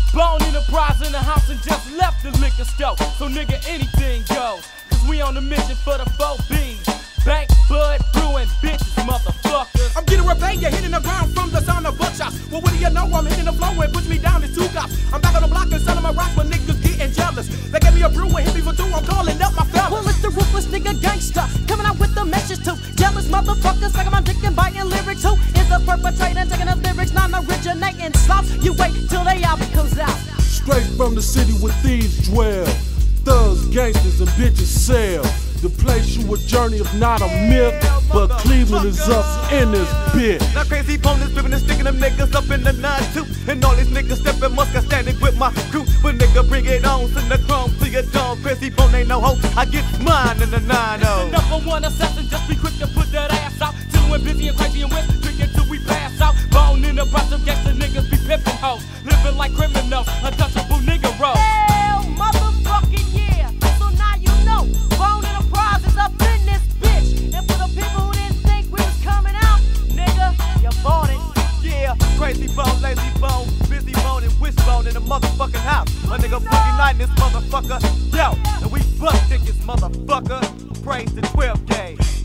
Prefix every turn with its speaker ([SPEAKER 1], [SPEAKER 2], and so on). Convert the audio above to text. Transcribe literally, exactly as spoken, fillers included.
[SPEAKER 1] Bone Enterprise in the house and just left the liquor store. So nigga, anything goes. Cause we on a mission for the four B's. Bank, bud, brewing, bitches, motherfuckers.
[SPEAKER 2] I'm getting repaid, you're hitting the ground from the sound of buckshots. Well, what do you know? I'm hitting the flow and push me down as two cops. I'm back on the block and selling my rocks, but niggas getting jealous. They gave me a brew and hit me for two, I'm calling up my fellas.
[SPEAKER 3] Well, it's the ruthless nigga gangsta, coming out with the message too. Jealous motherfuckers, like my dick and biting lyrics who is the perpetrator, taking the lyrics, non-originatin slobs. You wait till they album comes out.
[SPEAKER 4] Straight from the city where thieves dwell, thugs, gangsters, and bitches sell. The place you a journey of not a myth, but Cleveland is up in this bitch.
[SPEAKER 5] Now crazy opponents ripping and sticking them niggas up in the nine two. And all these niggas stepping muscat standing with my crew. But nigga bring it on, send the chrome to your dome. Crazy phone ain't no hope, I get mine in the nine oh.
[SPEAKER 1] It's the number one assassin, just be quick to put that ass out. Till we're busy and crazy and with drinking till we pass out. Bone in the brush of gangsta niggas be pimping hoes. Living like criminals, untouchable nigga roll.
[SPEAKER 3] Hell motherfucking yeah, so now you know. Bone Enterprise is up in this bitch. And for the people who didn't think we was coming out, nigga, you bought it.
[SPEAKER 5] Yeah, crazy bone, lazy bone, busy bone and wishbone in the motherfucking house. A nigga Boogie Nite in this motherfucker, yo, and we bust tickets, motherfucker. Praise the twelve gauge.